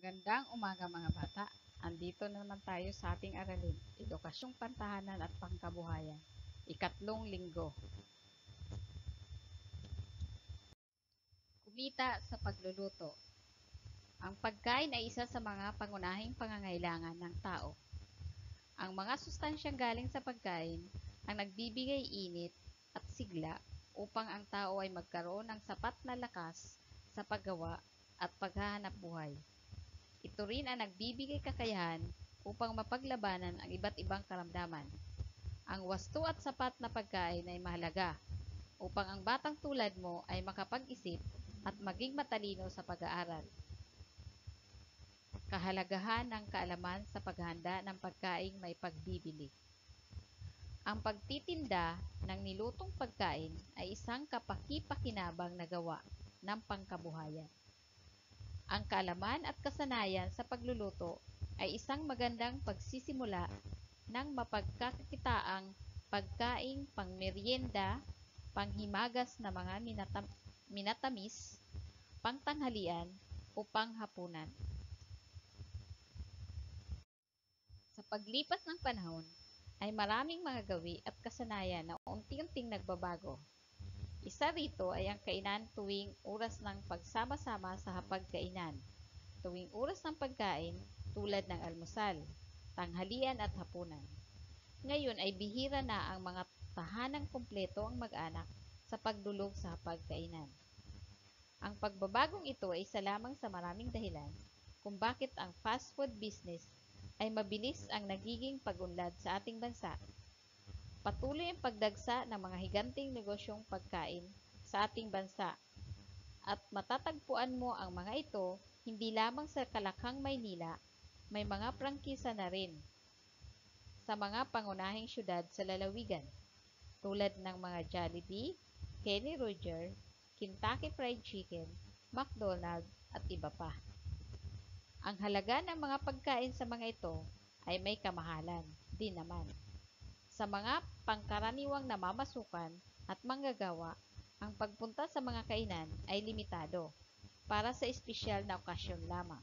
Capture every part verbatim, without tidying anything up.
Magandang umaga mga bata. Andito na naman tayo sa ating aralin, Edukasyong Pantahanan at Pangkabuhayan, ikatlong linggo. Kumita sa pagluluto. Ang pagkain ay isa sa mga pangunahing pangangailangan ng tao. Ang mga sustansyang galing sa pagkain ang nagbibigay init at sigla upang ang tao ay magkaroon ng sapat na lakas sa paggawa at paghahanap buhay. Ito rin ang nagbibigay kakayahan upang mapaglabanan ang iba't ibang karamdaman. Ang wasto at sapat na pagkain ay mahalaga upang ang batang tulad mo ay makapag-isip at maging matalino sa pag-aaral. Kahalagahan ng kaalaman sa paghahanda ng pagkaing may pagbibili. Ang pagtitinda ng nilutong pagkain ay isang kapaki-pakinabang na gawa ng pangkabuhayan. Ang kaalaman at kasanayan sa pagluluto ay isang magandang pagsisimula ng mapagkakakitaang pagkaing pangmeryenda, panghimagas na mga minatam- minatamis, pangtanghalian o panghapunan. Sa paglipas ng panahon, ay maraming mga gawi at kasanayan na unti-unting nagbabago. Isa rito ay ang kainan tuwing oras ng pagsama-sama sa hapagkainan, tuwing oras ng pagkain tulad ng almusal, tanghalian at hapunan. Ngayon ay bihira na ang mga tahanang kumpleto ang mag-anak sa pagdulog sa hapagkainan. Ang pagbabagong ito ay isa lamang sa maraming dahilan kung bakit ang fast food business ay mabilis ang nagiging pag-unlad sa ating bansa. Patuloy ang pagdagsa ng mga higanting negosyong pagkain sa ating bansa at matatagpuan mo ang mga ito hindi lamang sa Kalakhang, Maynila, may mga prangkisa na rin sa mga pangunahing syudad sa lalawigan tulad ng mga Jollibee, Kenny Roger, Kentucky Fried Chicken, McDonald's at iba pa. Ang halaga ng mga pagkain sa mga ito ay may kamahalan din naman. Sa mga pangkaraniwang namamasukan at manggagawa, ang pagpunta sa mga kainan ay limitado para sa espesyal na okasyon lamang.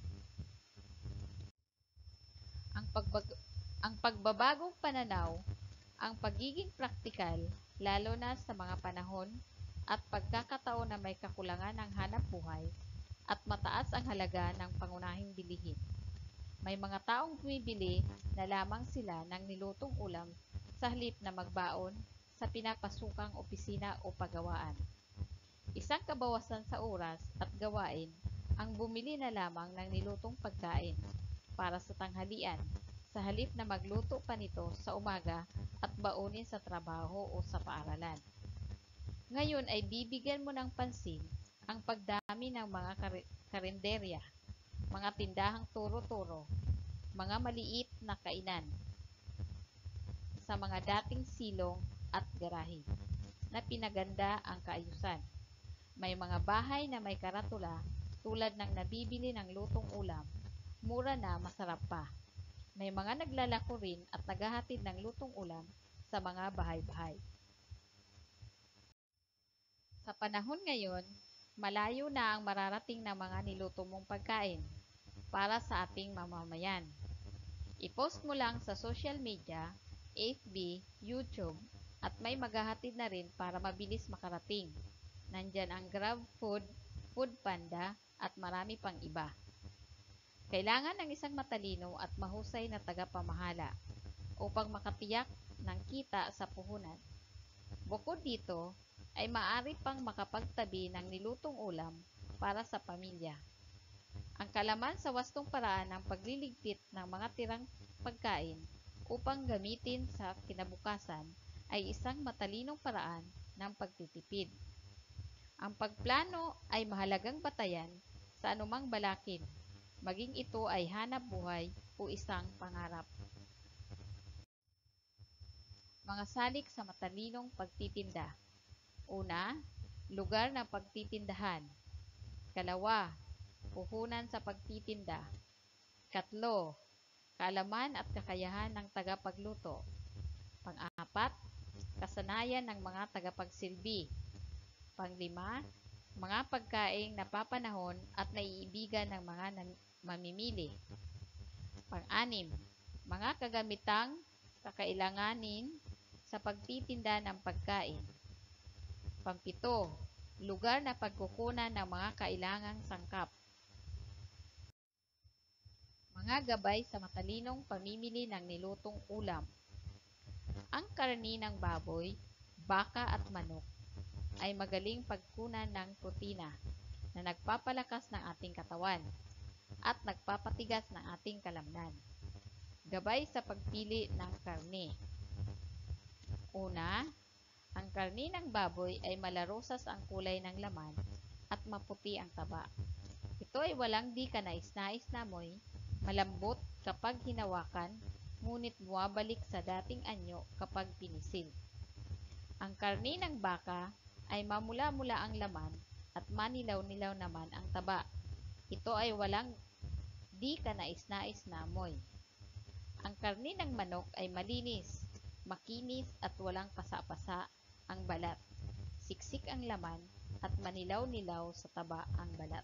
Ang, pagbag- ang pagbabagong pananaw, ang pagiging praktikal, lalo na sa mga panahon at pagkakataon na may kakulangan ng hanap buhay at mataas ang halaga ng pangunahing bilihin. May mga taong bumibili na lamang sila ng nilutong ulam sa halip na magbaon sa pinapasukang opisina o pagawaan. Isang kabawasan sa oras at gawain ang bumili na lamang ng nilutong pagkain para sa tanghalian sa halip na magluto pa nito sa umaga at baunin sa trabaho o sa paaralan. Ngayon ay bibigyan mo ng pansin ang pagdami ng mga kar- karinderya, mga tindahang turo-turo, mga maliit na kainan sa mga dating silong at garahe na pinaganda ang kaayusan. May mga bahay na may karatula tulad ng nabibili ng lutong ulam, mura na masarap pa. May mga naglalako rin at naghahatid ng lutong ulam sa mga bahay-bahay. Sa panahon ngayon, malayo na ang mararating na mga niluto mong pagkain para sa ating mamamayan. I-post mo lang sa social media, F B, YouTube, at may maghahatid na rin para mabilis makarating. Nandyan ang GrabFood, Foodpanda, at marami pang iba. Kailangan ng isang matalino at mahusay na tagapamahala upang makatiyak ng kita sa puhunan. Bukod dito, ay maaari pang makapagtabi ng nilutong ulam para sa pamilya. Ang kalaman sa wastong paraan ng pagliligpit ng mga tirang pagkain upang gamitin sa kinabukasan ay isang matalinong paraan ng pagtitipid. Ang pagplano ay mahalagang batayan sa anumang balakid, maging ito ay hanap buhay o isang pangarap. Mga salik sa matalinong pagtitinda. Una, lugar ng pagtitindahan. Kalawa, puhunan sa pagtitinda. Katlo, kaalaman at kakayahan ng tagapagluto. Pang-apat, kasanayan ng mga tagapagsilbi. Panglima, mga pagkaing napapanahon at naiibigan ng mga mamimili. Pang-anim, mga kagamitang kakailanganin sa pagtitinda ng pagkain. Pampito, lugar na pagkukunan ng mga kailangang sangkap. Mga gabay sa matalinong pamimili ng nilutong ulam. Ang karni ng baboy, baka at manok ay magaling pagkunan ng protina na nagpapalakas ng ating katawan at nagpapatigas ng ating kalamnan. Gabay sa pagpili ng karne. Una, ang karni ng baboy ay malarosas ang kulay ng laman at maputi ang taba. Ito ay walang di kanais-nais na amoy, malambot kapag hinawakan, ngunit bumabalik sa dating anyo kapag pinisil. Ang karni ng baka ay mamula-mula ang laman at manilaw-nilaw naman ang taba. Ito ay walang di kanais-nais na amoy. Ang karni ng manok ay malinis, makinis at walang pasa-pasa ang balat. Siksik ang laman at manilaw-nilaw sa taba ang balat.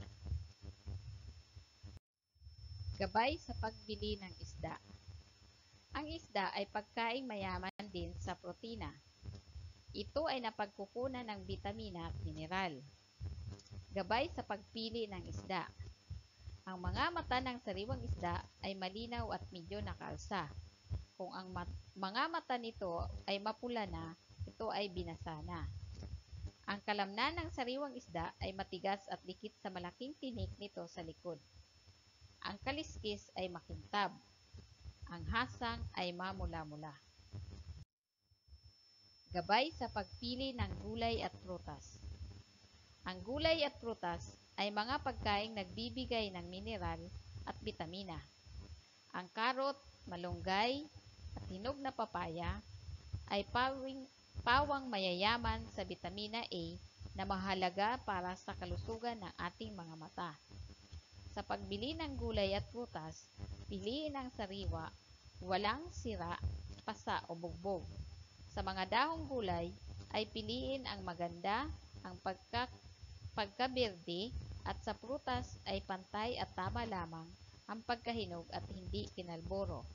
Gabay sa pagbili ng isda. Ang isda ay pagkaing mayaman din sa protina. Ito ay napagkukunan ng bitamina at mineral. Gabay sa pagpili ng isda. Ang mga mata ng sariwang isda ay malinaw at medyo nakaalsa. Kung ang mat- mga mata nito ay mapula na, ito ay binasa na. Ang kalamnan ng sariwang isda ay matigas at dikit sa malaking tinik nito sa likod. Ang kaliskis ay makintab. Ang hasang ay mamula-mula. Gabay sa pagpili ng gulay at prutas. Ang gulay at prutas ay mga pagkaing nagbibigay ng mineral at bitamina. Ang karot, malunggay, at hinog na papaya ay pawing, pawang mayayaman sa bitamina A na mahalaga para sa kalusugan ng ating mga mata. Sa pagbili ng gulay at prutas, piliin ang sariwa, walang sira, pasa o bugbog. Sa mga dahong gulay ay piliin ang maganda, ang pagka, pagkaberde, at sa prutas ay pantay at tama lamang ang pagkahinog at hindi kinalboro.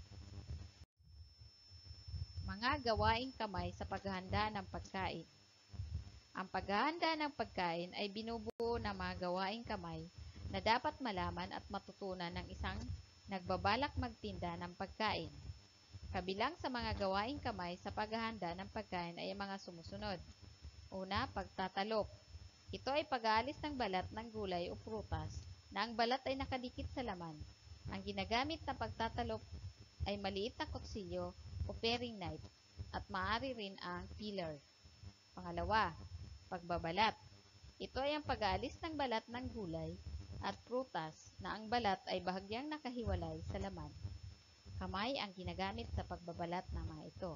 Mga gawaing kamay sa paghahanda ng pagkain. Ang paghahanda ng pagkain ay binubuo ng mga gawaing kamay na dapat malaman at matutunan ng isang nagbabalak magtinda ng pagkain. Kabilang sa mga gawaing kamay sa paghahanda ng pagkain ay ang mga sumusunod. Una, pagtatalop. Ito ay pag-aalis ng balat ng gulay o prutas na ang balat ay nakadikit sa laman. Ang ginagamit na pagtatalop ay maliit na kutsilyo o paring knife at maaari rin ang peeler. Pangalawa, pagbabalat. Ito ay ang pag-aalis ng balat ng gulay at prutas na ang balat ay bahagyang nakahiwalay sa laman. Kamay ang ginagamit sa pagbabalat ng mga ito.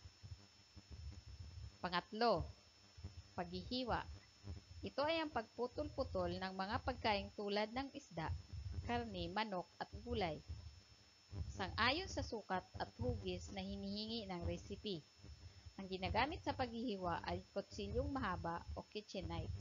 Pangatlo, paghihiwa. Ito ay ang pagputol-putol ng mga pagkain tulad ng isda, karne, manok at gulay. Sang-ayon sa sukat at hugis na hinihingi ng recipe. Ang ginagamit sa paghihiwa ay kutsilyong mahaba o kitchen knife.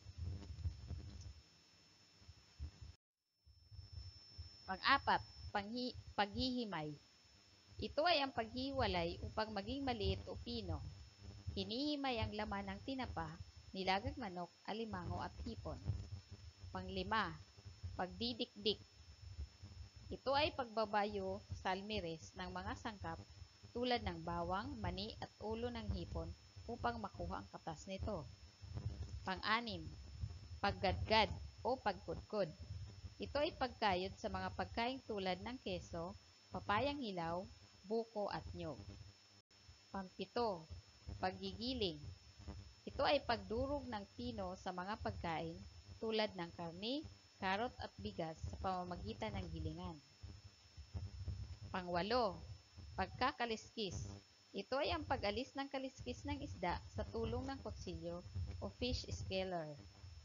Pang-apat, panghi- paghihimay. Ito ay ang paghiwalay upang maging maliit o pino. Hinihimay ang laman ng tinapa, nilagang manok, alimango at hipon. Panglima, pagdidikdik. Ito ay pagbabayo sa salmires ng mga sangkap tulad ng bawang, mani at ulo ng hipon upang makuha ang katas nito. Pang-anim, paggadgad o pagkudkod. Ito ay pagkayod sa mga pagkain tulad ng keso, papayang hilaw, buko at nyog. Pampito, paggigiling. Ito ay pagdurog ng pino sa mga pagkain tulad ng karne, karot at bigas sa pamamagitan ng gilingan. Pangwalo, pagkakaliskis. Ito ay ang pag-alis ng kaliskis ng isda sa tulong ng kutsilyo o fish scaler.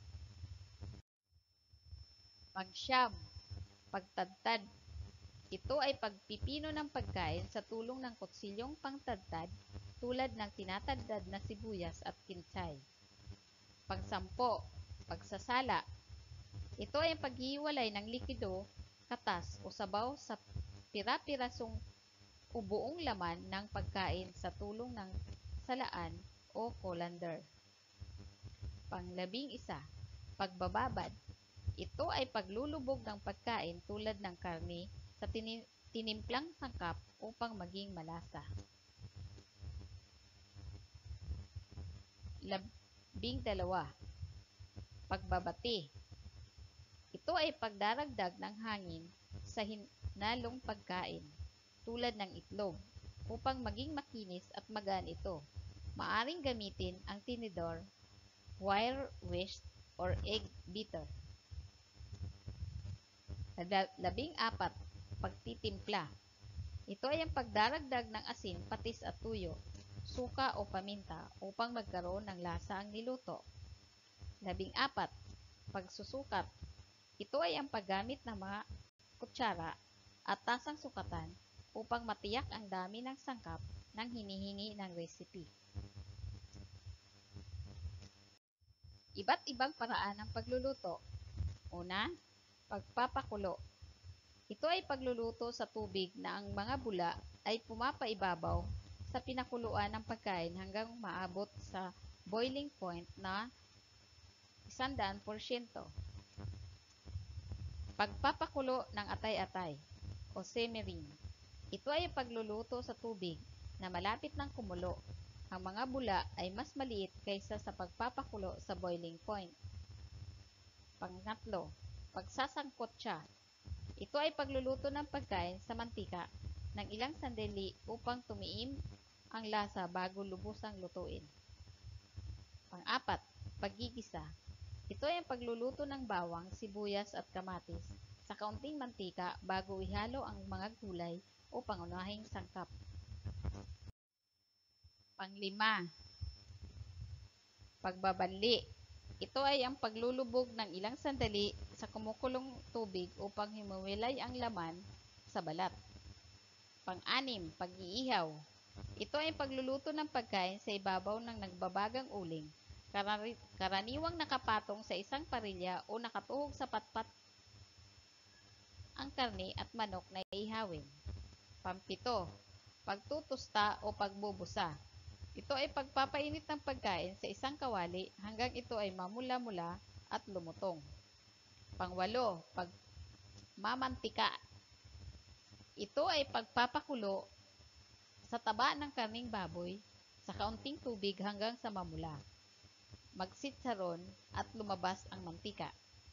Pangsyam, pagtadtad. Ito ay pagpipino ng pagkain sa tulong ng kutsilyong pangtadtad tulad ng tinatadtad na sibuyas at kinsay. Pangsampo, Pagsasala. Ito ay ang paghiwalay ng likido, katas o sabaw sa pira-pirasong o buong laman ng pagkain sa tulong ng salaan o colander. Panglabing isa, pagbababad. Ito ay paglulubog ng pagkain tulad ng karne sa tinimplang sangkap upang maging malasa. Labing dalawa, pagbabati. Ito ay pagdaragdag ng hangin sa hinalong pagkain, tulad ng itlog, upang maging makinis at magaan ito. Maaring gamitin ang tinidor, wire whisk, or egg beater. Labing apat, pagtitimpla. Ito ay ang pagdaragdag ng asin, patis at tuyo, suka o paminta upang magkaroon ng lasa ang niluto. Labing apat, pagsusukat. Ito ay ang paggamit ng mga kutsara at tasang sukatan upang matiyak ang dami ng sangkap ng hinihingi ng recipe. Iba't ibang paraan ng pagluluto. Una, pagpapakulo. Ito ay pagluluto sa tubig na ang mga bula ay pumapaibabaw sa pinakuluan ng pagkain hanggang maabot sa boiling point na one hundred percent. Pagpapakulo ng atay-atay o simmering. Ito ay pagluluto sa tubig na malapit ng kumulo. Ang mga bula ay mas maliit kaysa sa pagpapakulo sa boiling point. Pangatlo, pagsasangkotsa. Ito ay pagluluto ng pagkain sa mantika ng ilang sandali upang tumiim ang lasa bago lubusang lutuin. Pang-apat, paggigisa. Ito ay ang pagluluto ng bawang, sibuyas at kamatis sa kaunting mantika bago ihalo ang mga gulay o pangunahing sangkap. Panglima, pagbabanli. Ito ay ang paglulubog ng ilang sandali sa kumukulong tubig upang himuwilay ang laman sa balat. Pang-anim, pag-iihaw. Ito ay pagluluto ng pagkain sa ibabaw ng nagbabagang uling, karaniwang nakapatong sa isang parilya o nakatuhog sa patpat ang karne at manok na ihawin. Pampito, pagtutusta o pagbubusa. Ito ay pagpapainit ng pagkain sa isang kawali hanggang ito ay mamula-mula at lumutong. Pangwalo, pagmamantika. Ito ay pagpapakulo sa taba ng karning baboy sa kaunting tubig hanggang sa mamula, magsitsaron at lumabas ang mantika.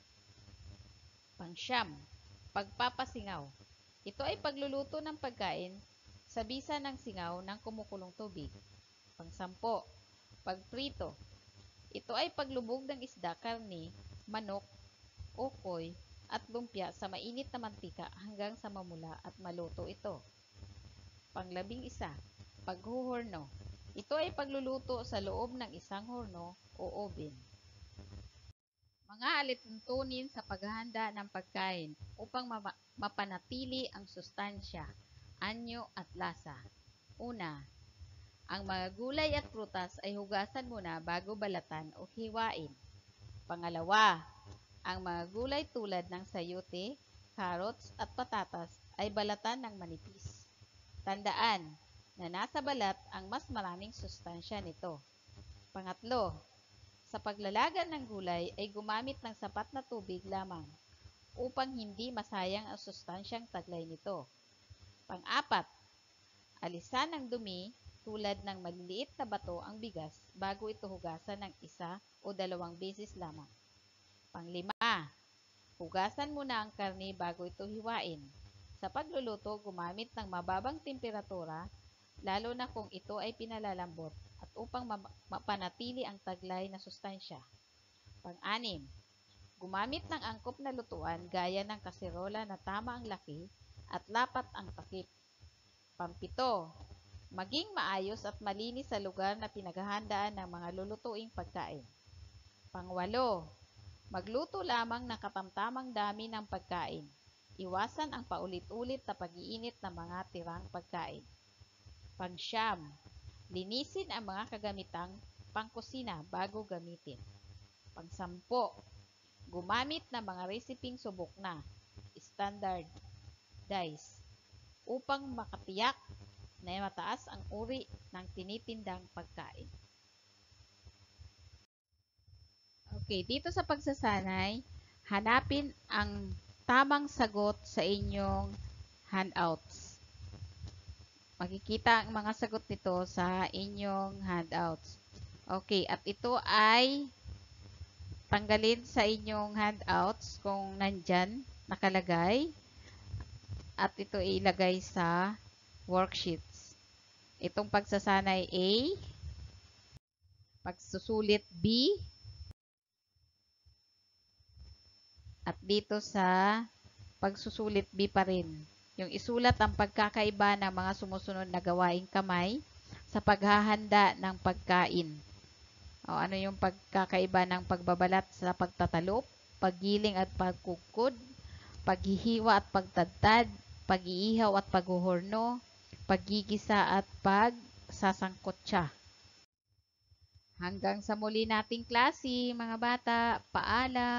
Pangsyam, pagpapasingaw. Ito ay pagluluto ng pagkain sa bisa ng singaw ng kumukulong tubig. Pangsampo, pagprito. Ito ay paglubog ng isda, karne, manok, ukoy, at lumpia sa mainit na mantika hanggang sa mamula at maluto ito. Panglabing isa, paghuhorno. Ito ay pagluluto sa loob ng isang horno o oven. Mga alituntunin sa paghahanda ng pagkain upang mapanatili ang sustansya, anyo at lasa. Una, ang mga gulay at prutas ay hugasan muna bago balatan o hiwain. Pangalawa, ang mga gulay tulad ng sayote, carrots at patatas ay balatan ng manipis. Tandaan na nasa balat ang mas maraming sustansya nito. Pangatlo, sa paglalaga ng gulay ay gumamit ng sapat na tubig lamang upang hindi masayang ang sustansyang taglay nito. Pang-apat, alisan ng dumi tulad ng maliliit na bato ang bigas bago ito hugasan ng isa o dalawang beses lamang. Panglima, hugasan muna ang karne bago ito hiwain. Sa pagluluto, gumamit ng mababang temperatura, lalo na kung ito ay pinalalambot at upang mapanatili ang taglay na sustansya. Pang-anim, gumamit ng angkop na lutuan gaya ng kaserola na tama ang laki at lapat ang takip. Pampito, maging maayos at malinis sa lugar na pinaghahandaan ng mga lulutuing pagkain. Pangwalo, magluto lamang ng katamtamang dami ng pagkain. Iwasan ang paulit-ulit na pag-iinit ng mga tirang pagkain. Pangsyam, linisin ang mga kagamitang pangkusina bago gamitin. Pangsampo, gumamit ng mga reseping subok na, standardized, upang makatiyak na mataas ang uri ng tinitindang pagkain. Okay, dito sa pagsasanay, hanapin ang tamang sagot sa inyong handouts. Makikita ang mga sagot nito sa inyong handouts. Okay, at ito ay tanggalin sa inyong handouts kung nandyan nakalagay at ito ilagay sa worksheets. Itong pagsasanay A, pagsusulit B, at dito sa pagsusulit B pa rin. Yung isulat ang pagkakaiba ng mga sumusunod na gawaing kamay sa paghahanda ng pagkain. O ano yung pagkakaiba ng pagbabalat sa pagtatalop, paggiling at pagkukod, paghihiwa at pagtadtad, pag-iihaw at paghuhorno, paggigisa at pagsasangkotsa. Hanggang sa muli nating klase, mga bata, paalam!